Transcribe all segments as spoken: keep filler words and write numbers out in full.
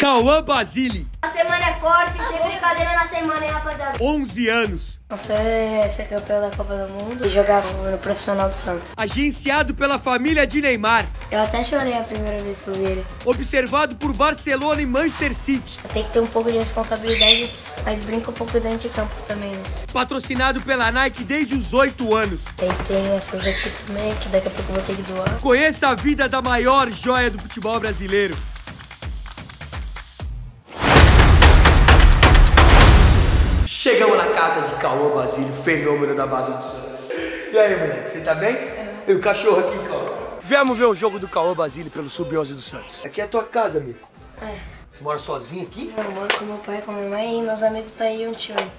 Cauã Basile. A semana é forte, sem brincadeira na semana, hein, rapaziada? onze anos. Você é ser campeão da Copa do Mundo e jogar no profissional do Santos. Agenciado pela família de Neymar. Eu até chorei a primeira vez que eu vi ele. Observado por Barcelona e Manchester City. Tem que ter um pouco de responsabilidade, mas brinca um pouco dentro de campo também, né? Patrocinado pela Nike desde os oito anos. Aí tem essas aqui também, que daqui a pouco eu vou ter que doar. Conheça a vida da maior joia do futebol brasileiro. Chegamos na casa de Cauã Basile, fenômeno da base do Santos. E aí, moleque, você tá bem? É. E o cachorro aqui, Cauã? Vamos ver o jogo do Cauã Basile pelo sub onze do Santos. Aqui é a tua casa, amigo. É. Você mora sozinho aqui? Eu moro com meu pai, com minha mãe e meus amigos tá aí um tio aí.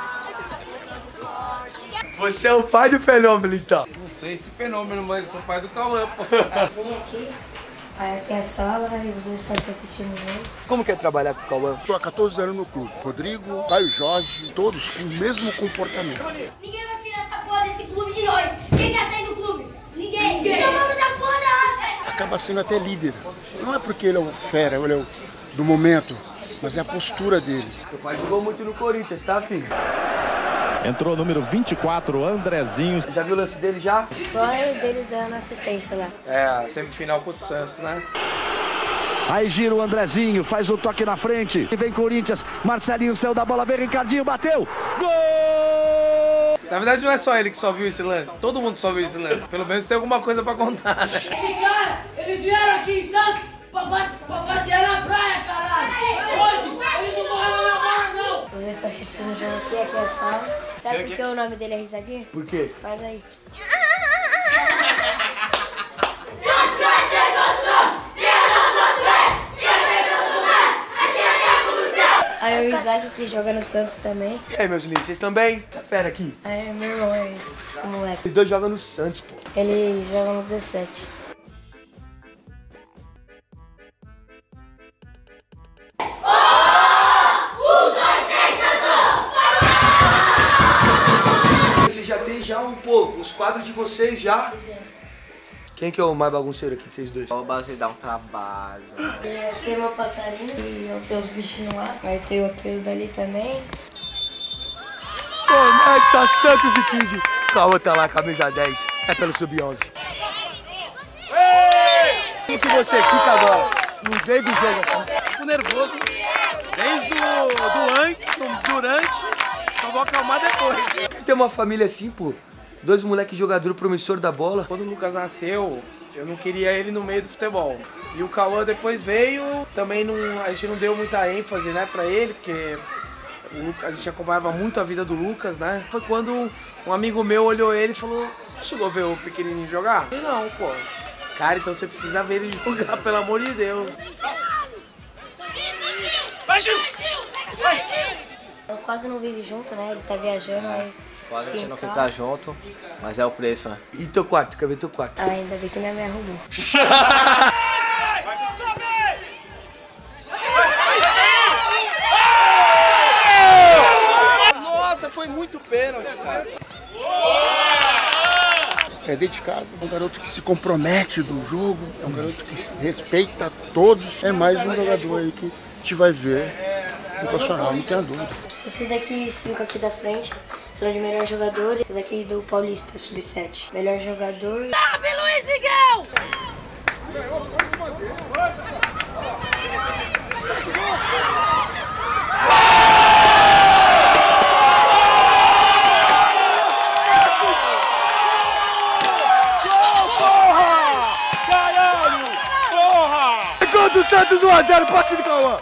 Você é o pai do fenômeno, então? Não sei se fenômeno, mas eu sou pai do Cauã, pô. Vem aqui. Aí aqui é a sala e os dois estão assistindo o jogo. Como que é trabalhar com o Cauã? Estou há quatorze anos no clube. Rodrigo, Caio Jorge, todos com o mesmo comportamento. Ninguém vai tirar essa porra desse clube de nós. Quem quer sair do clube? Ninguém. Ninguém. Então vamos dar porra da raça. Acaba sendo até líder. Não é porque ele é o fera, ele é o do momento, mas é a postura dele. Teu pai jogou muito no Corinthians, tá, filho? Entrou o número vinte e quatro, Andrezinho. Já viu o lance dele já? Só ele dele dando assistência lá. É, a semifinal contra o Santos, né? Aí gira o Andrezinho, faz o toque na frente. E vem Corinthians, Marcelinho saiu da bola, vem Ricardinho, bateu. Gol! Na verdade não é só ele que só viu esse lance, todo mundo só viu esse lance. Pelo menos tem alguma coisa pra contar, né? Esses caras, eles vieram aqui em Santos pra, pra passear na praia, caralho. Hoje, eles não morreram na bola, não. Você está assistindo o jogo aqui, aqui é a sala. Sabe por que o nome dele é Risadinha? Por quê? Faz aí. Aí o Isaac que joga no Santos também. E aí, meus lindos, vocês também? Essa fera aqui. Aí meu irmão é esse, esse moleque. Os dois jogam no Santos, pô. Ele joga no dezessete. Você já tem já um pouco, os quadros de vocês já. Quem que é o mais bagunceiro aqui de vocês dois? O Basile dá um trabalho. Tem meu passarinho e eu tenho os bichinhos lá. Vai ter o apelo dali também. Começa Santos e quinze. Cauã tá lá, camisa dez. É pelo sub onze. Como que você fica agora? No meio do jogo assim? Fico nervoso desde o do antes, do durante, só vou acalmar depois. Tem uma família assim, pô. Dois moleques jogadores promissor da bola. Quando o Lucas nasceu, eu não queria ele no meio do futebol. E o Cauã depois veio, também não, a gente não deu muita ênfase, né, pra ele, porque o Lucas, a gente acompanhava muito a vida do Lucas, né. Foi quando um amigo meu olhou ele e falou: você não chegou a ver o pequenininho jogar? Eu falei: não, pô. Cara, então você precisa ver ele jogar, pelo amor de Deus. Vai, Gil! Vai! Eu quase não vive junto, né? Ele tá viajando, aí... Quase a gente não ficar junto, mas é o preço, né? E teu quarto? Quer ver teu quarto? Ah, ainda bem que minha mãe arrumou. Nossa, foi muito pênalti, cara. É dedicado, é um garoto que se compromete no jogo, é um garoto que respeita todos. É mais um jogador aí que a gente vai ver no profissional, não tenha dúvida. Esses daqui, cinco aqui da frente, são de melhor jogador. Esses aqui do Paulista, sub sete. Melhor jogador. Sabe, Luiz Miguel! Gol do Santos, um a zero, passe do Cauã.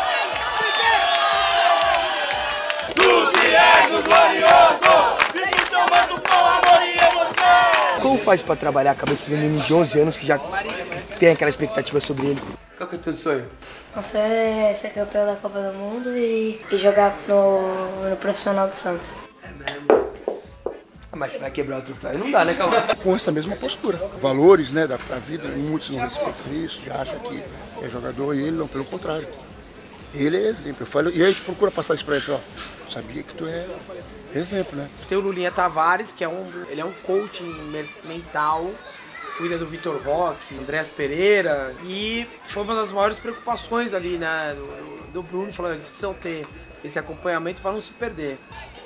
Como faz pra trabalhar a cabeça de um menino de onze anos que já tem aquela expectativa sobre ele? Qual que é o teu sonho? O sonho é ser campeão da Copa do Mundo e, e jogar no, no profissional do Santos. É mesmo? Ah, mas você vai quebrar o troféu? Não dá, né, Cauã? Com essa mesma postura. Valores, né, da, da vida, muitos não respeitam isso, já acham que é jogador e ele não, pelo contrário. Ele é exemplo. Eu falo, e a gente procura passar isso pra ele, ó. Sabia que tu é exemplo, né? Tem o Lulinha Tavares, que é um, ele é um coaching mental, cuida do Vitor Roque, Andréas Pereira, e foi uma das maiores preocupações ali, né, do, do Bruno, falando que eles precisam ter esse acompanhamento para não se perder.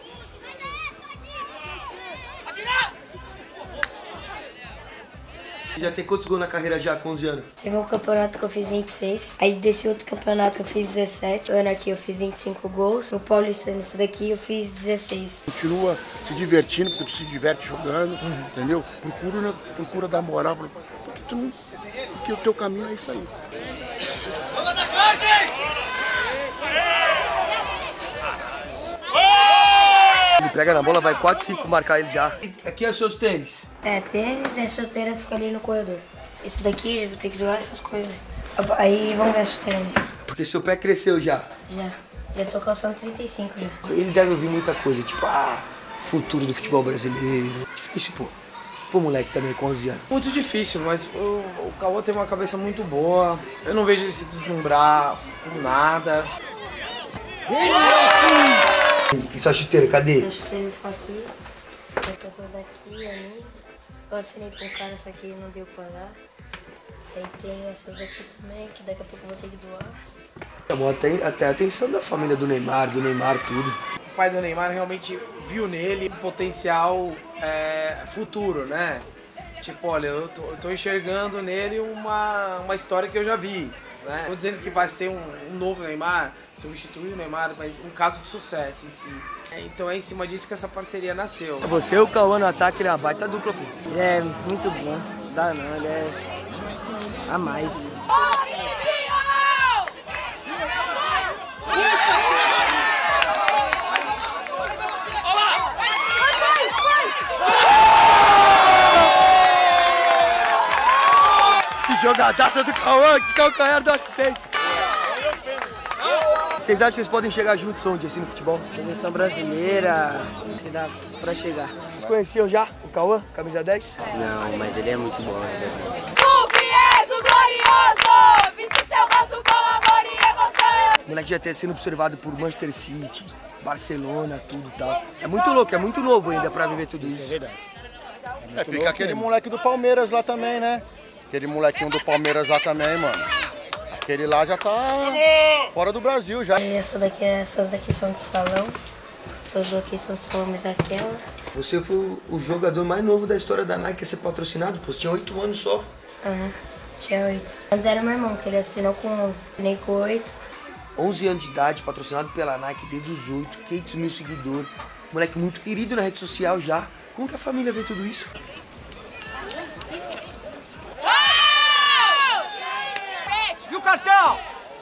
Já tem quantos gols na carreira já, com onze anos? Teve um campeonato que eu fiz vinte e seis, aí desse outro campeonato que eu fiz dezessete, o ano aqui eu fiz vinte e cinco gols, no Paulista, nesse daqui eu fiz dezesseis. Continua se divertindo, porque tu se diverte jogando, uhum. entendeu? Procura, né? Procura dar moral, porque, tu não, porque o teu caminho é isso aí. Vamos atacar, gente! Ele pega na bola, vai quatro, cinco marcar ele já. Aqui é os seus tênis? É, tênis e chuteiras ficam ali no corredor. Isso daqui, eu vou ter que doar essas coisas. Aí vamos ver a chuteira ali. Porque seu pé cresceu já? Já. Já tô calçando trinta e cinco já. Ele deve ouvir muita coisa, tipo, ah, futuro do futebol brasileiro. Difícil, pô. Pô, moleque também com onze anos. Muito difícil, mas o, o Cauã tem uma cabeça muito boa. Eu não vejo ele se deslumbrar com nada. E sua chuteira, cadê? Essa chuteira ficou aqui, tem essas daqui, a minha. Eu assinei com o cara, só que não deu pra dar. Aí tem essas daqui também, que daqui a pouco eu vou ter que doar. Chamou até, até a atenção da família do Neymar, do Neymar, tudo. O pai do Neymar realmente viu nele um potencial é, futuro, né? Tipo, olha, eu tô, eu tô enxergando nele uma, uma história que eu já vi. Né? Não dizendo que vai ser um, um novo Neymar, substituir o Neymar, mas um caso de sucesso em si. Então é em cima disso que essa parceria nasceu. Você e o Cauã no ataque, ele é uma baita dupla, pô. Ele é muito bom, dá não, ele é a mais. Que jogadaça do Cauã, que calcanhar da assistência. Vocês acham que eles podem chegar juntos onde, assim, no futebol? Seleção brasileira, que dá pra chegar. Vocês conheciam já o Cauã, camisa dez? Não, mas ele é muito bom, né? O Pieso glorioso, viste seu manto com amor e emoção. O moleque já tem sido observado por Manchester City, Barcelona, tudo e tal. É muito louco, é muito novo ainda pra viver tudo isso. Isso é verdade. É, fica aquele moleque do Palmeiras lá também, né? Aquele molequinho do Palmeiras lá também, mano. Aquele lá já tá fora do Brasil já. E essa daqui, essas daqui são de salão. Essas duas aqui são de salão, mas aquela. Você foi o jogador mais novo da história da Nike a ser patrocinado, pô. Você tinha oito anos só. Aham, uhum, tinha oito. Antes era meu irmão, que ele assinou com onze. Nem com oito. onze anos de idade, patrocinado pela Nike desde os oito, quinhentos mil seguidores. Moleque muito querido na rede social já. Como que a família vê tudo isso? E o cartão?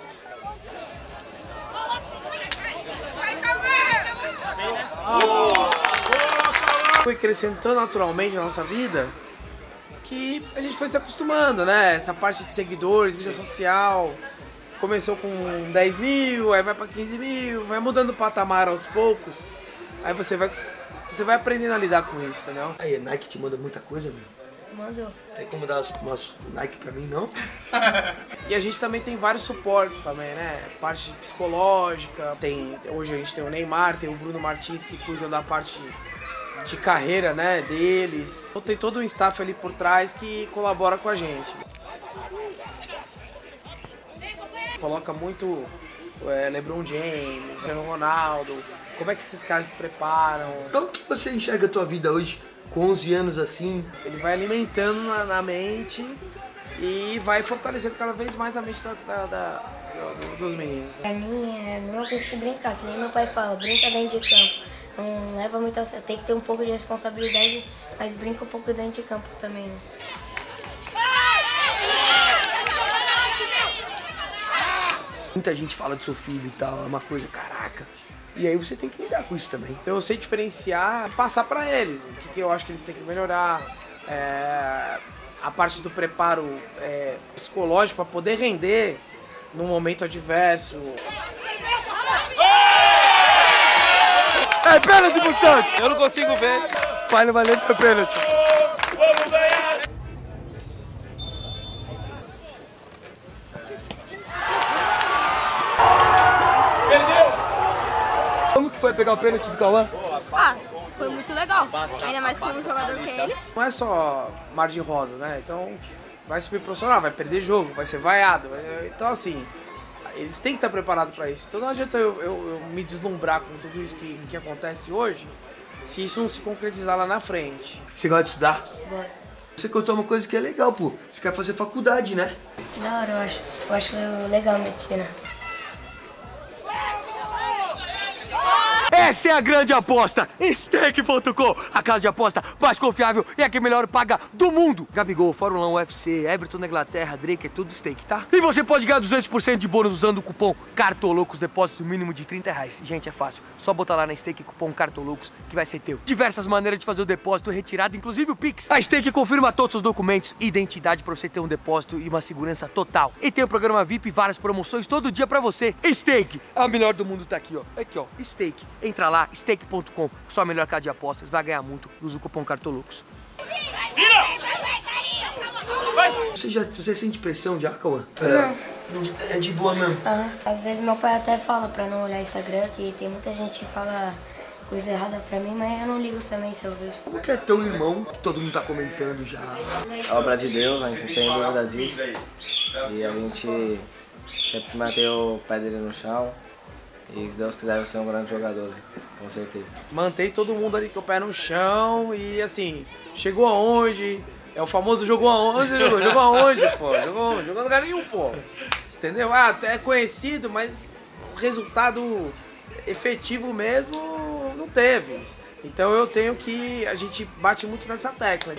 Foi crescendo tão naturalmente na nossa vida que a gente foi se acostumando, né? Essa parte de seguidores, mídia social. Começou com dez mil, aí vai pra quinze mil, vai mudando o patamar aos poucos. Aí você vai, você vai aprendendo a lidar com isso, entendeu? Aí, a Nike te manda muita coisa, meu. Mandou. Tem como dar umas, umas Nike pra mim, não? E a gente também tem vários suportes também, né? Parte psicológica, tem, hoje a gente tem o Neymar, tem o Bruno Martins que cuida da parte de carreira, né, deles. Então tem todo um staff ali por trás que colabora com a gente. Coloca muito é, LeBron James, Cristiano Ronaldo, como é que esses caras se preparam. Como que você enxerga a tua vida hoje, com onze anos assim? Ele vai alimentando na, na mente e vai fortalecendo cada vez mais a mente da, da, da, dos meninos. Pra mim é a mesma coisa que brincar, que nem meu pai fala, brinca dentro de campo. Não leva muito a sério, tem que ter um pouco de responsabilidade, mas brinca um pouco dentro de campo também, né? Muita gente fala do seu filho e tal, é uma coisa, caraca. E aí você tem que lidar com isso também. Eu sei diferenciar, passar pra eles o que, que eu acho que eles têm que melhorar. É, a parte do preparo é, psicológico para poder render num momento adverso. É pênalti pro Santos! Eu não consigo ver. Pai, não vai nem pra pênalti. Como foi pegar o pênalti do Cauã? Ah, foi muito legal. Ainda mais com um jogador que ele. Não é só mar de rosa, né? Então vai subir profissional, vai perder jogo, vai ser vaiado. Então assim, eles têm que estar preparados para isso. Então não adianta eu, eu, eu me deslumbrar com tudo isso que, que acontece hoje, se isso não se concretizar lá na frente. Você gosta de estudar? Gosto. Você contou uma coisa que é legal, pô. Você quer fazer faculdade, né? Que da hora, eu acho. Eu acho legal a medicina. Essa é a grande aposta! Stake ponto com, a casa de aposta mais confiável e a que melhor paga do mundo. Gabigol, Fórmula um, U F C, Everton na Inglaterra, Drake, é tudo stake, tá? E você pode ganhar duzentos por cento de bônus usando o cupom CARTOLOUCOS, depósito mínimo de trinta reais. Gente, é fácil. Só botar lá na Stake cupom CARTOLOUCOS que vai ser teu. Diversas maneiras de fazer o depósito retirado, inclusive o Pix. A Stake confirma todos os documentos e identidade para você ter um depósito e uma segurança total. E tem o programa V I P e várias promoções todo dia pra você. Stake, a melhor do mundo tá aqui, ó. Aqui, ó. Stake. Entra lá, stake ponto com, sua melhor casa de apostas, vai ganhar muito e usa o cupom CARTOLOUCOS. Você já você sente pressão já, Cauã? É, é de boa mesmo? Aham. Às vezes meu pai até fala pra não olhar Instagram, que tem muita gente que fala coisa errada pra mim, mas eu não ligo também se eu vejo. Como que é teu irmão, que todo mundo tá comentando já? Obra de Deus, a gente não tem dúvida disso. E a gente sempre manteve o pé dele no chão. E se Deus quiser, vai ser um grande jogador, com certeza. Mantém todo mundo ali com o pé no chão e assim, chegou aonde? É o famoso jogou aonde? Onde você jogou? Jogou aonde, pô? Jogou aonde? Jogou no lugar nenhum, pô. Entendeu? Ah, é conhecido, mas o resultado efetivo mesmo não teve. Então eu tenho que... A gente bate muito nessa tecla.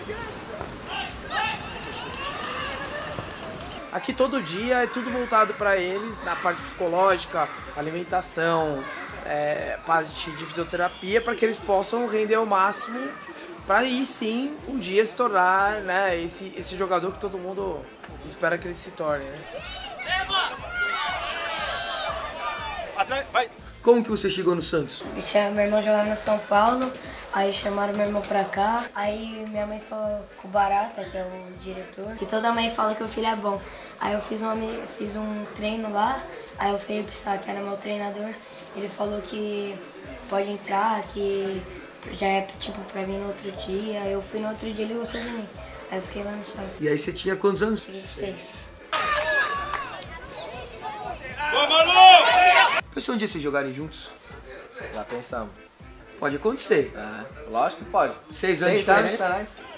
Aqui todo dia é tudo voltado para eles, na parte psicológica, alimentação, é, parte de fisioterapia, para que eles possam render ao máximo, para aí sim um dia se tornar, né, esse, esse jogador que todo mundo espera que ele se torne. Né? Como que você chegou no Santos? Meu irmão jogava no São Paulo, aí chamaram meu irmão pra cá, aí minha mãe falou com o Barata, que é o diretor, que toda mãe fala que o filho é bom. Aí eu fiz, uma, fiz um treino lá, aí o Felipe Sá, que era meu treinador, ele falou que pode entrar, que já é tipo pra vir no outro dia. Aí eu fui no outro dia e ele gostou de mim. Aí eu fiquei lá no Santos. E aí você tinha quantos anos? vinte e seis. Pensou um dia vocês jogarem juntos? Já pensamos. Pode acontecer. É, lógico que pode. Seis anos Seis anos diferentes. diferentes.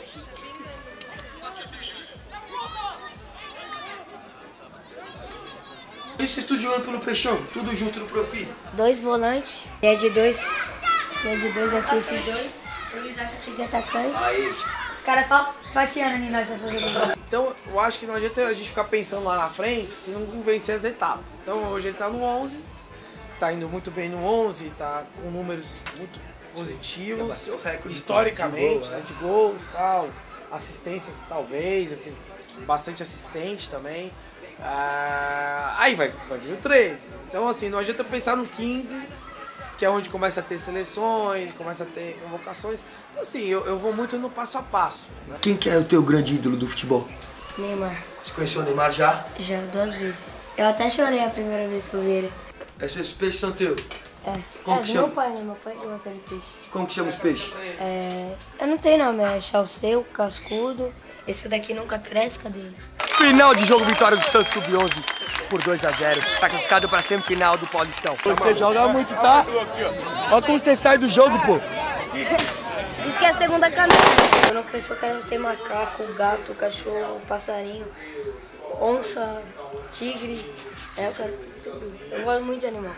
E vocês tudo jogando pelo Peixão? Tudo junto no Profi? Dois volantes, é de dois, é de dois aqui, esses dois. O Isaac aqui de atacante. Aí. Os caras só fatiando em nós pra fazer gol. Então eu acho que não adianta a gente ficar pensando lá na frente se não vencer as etapas. Então hoje ele tá no onze, tá indo muito bem no onze, tá com números muito positivos, bateu o recorde historicamente, de gol, né, de gols e tal, assistências talvez, bastante assistente também. Ah, aí vai, vai vir o treze. Então assim, não adianta pensar no quinze, que é onde começa a ter seleções, começa a ter convocações. Então assim, eu, eu vou muito no passo a passo. Né? Quem que é o teu grande ídolo do futebol? Neymar. Você conheceu o Neymar já? Já, duas vezes. Eu até chorei a primeira vez que eu vi ele. Esses peixes são teus? É. Como é, que do chama? meu pai, né? Meu pai que gosta de peixe. Como que chama os peixes? É... Eu não tenho nome, é Chalceu, Cascudo. Esse daqui nunca cresce, cadê ele? Final de jogo, vitória do Santos sub onze por dois a zero. Tá classificado pra semifinal do Paulistão. Você joga muito, tá? Olha como você sai do jogo, pô. Isso que é a segunda camisa. Eu não cresci, eu quero ter macaco, gato, cachorro, passarinho, onça, tigre. É, eu quero ter tudo. Eu gosto muito de animal.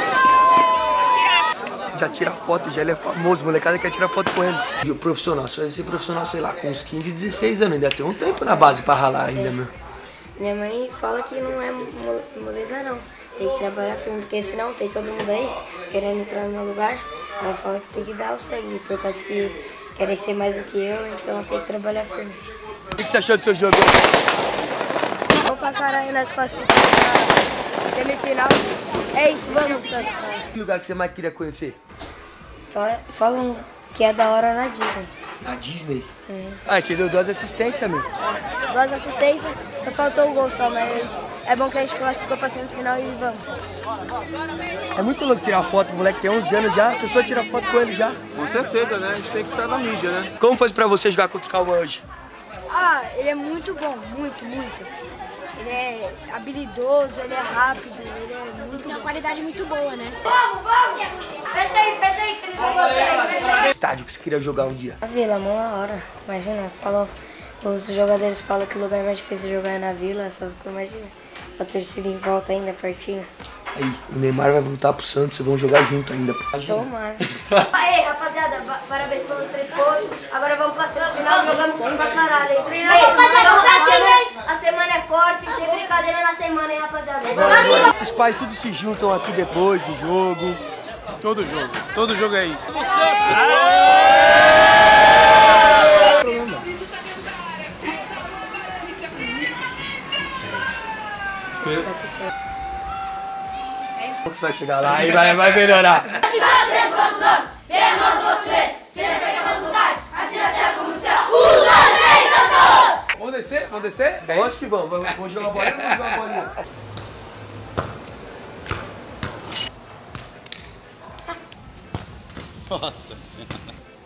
Já tira foto, já ele é famoso, molecada quer tirar foto com ele. E o profissional, você vai ser profissional, sei lá, com uns quinze, dezesseis anos, ainda tem um tempo na base pra ralar ainda, meu. Minha mãe fala que não é moleza não, tem que trabalhar firme, porque senão tem todo mundo aí querendo entrar no meu lugar. Ela fala que tem que dar o sangue, por causa que querem ser mais do que eu, então tem que trabalhar firme. O que você achou do seu jogo? Bom pra caralho, nós classificamos pra semifinal. É isso, vamos, Santos, cara. Que lugar que você mais queria conhecer? Falam que é da hora na Disney. Na Disney? Uhum. Ah, você deu duas assistências, meu. duas assistências, só faltou o gol só, mas é bom que a gente classificou pra semifinal e vamos. É muito louco tirar foto, o moleque tem onze anos já, a pessoa tira foto com ele já. Com certeza, né? A gente tem que estar na mídia, né? Como foi pra você jogar contra o Cauã hoje? Ah, ele é muito bom, muito, muito. Ele é habilidoso, ele é rápido, ele é muito tem uma qualidade muito boa, né? Vamos, vamos! Fecha aí, fecha aí, que ele jogou aí, fecha aí. Estádio que você queria jogar um dia? A Vila, mão na hora. Imagina, falou, os jogadores falam que o lugar mais difícil de jogar é na Vila, essas coisas, imagina. A torcida em volta ainda, pertinho. Aí, o Neymar vai voltar pro Santos e vão jogar junto ainda. Tomara. Aí, rapaziada, parabéns pelos três pontos. Agora vamos pra semifinal, jogando pra caralho, hein? Aí, rapaziada, pra cima, hein? A semana é forte, sem brincadeira na semana, hein, rapaziada? Os pais todos se juntam aqui depois do jogo. Todo jogo. Todo jogo é isso. Você vai chegar lá e vai, vai melhorar. Vamos descer? Vamos descer? Vamos que vamos. Vamos jogar a bolinha ou vamos jogar a bolinha? Nossa Senhora.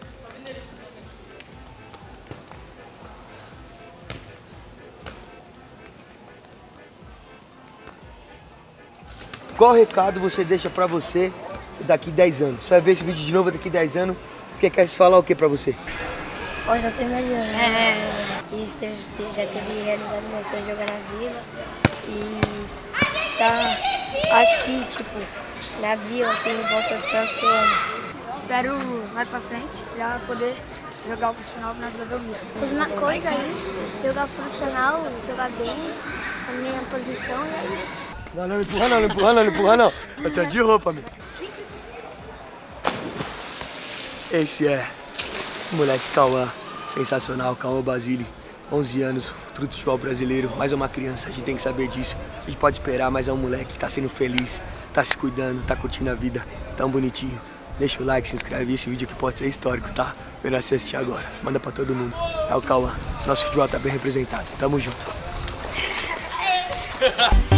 Qual recado você deixa pra você daqui dez anos? Você vai ver esse vídeo de novo daqui dez anos. Você quer falar o que pra você? Ó, já tô imaginando. É. Que já teve realizado meu sonho de jogar na Vila. E tá aqui, tipo, na Vila, aqui em volta de Santos, que eu amo. Espero mais pra frente já poder jogar o profissional na Vila Belmiro. Mesma coisa aí, jogar profissional, jogar bem, a minha posição e é isso. Não, não, não empurra não, não empurra não, não empurra não. Eu tô de roupa, meu. Esse é o moleque Cauã, sensacional, Cauã Basile. onze anos, futuro do futebol brasileiro, mais uma criança, a gente tem que saber disso. A gente pode esperar, mas é um moleque que tá sendo feliz, tá se cuidando, tá curtindo a vida, tão bonitinho. Deixa o like, se inscreve, esse vídeo aqui pode ser histórico, tá? Melhor você assistir agora, manda pra todo mundo. É o Cauã, nosso futebol tá bem representado, tamo junto.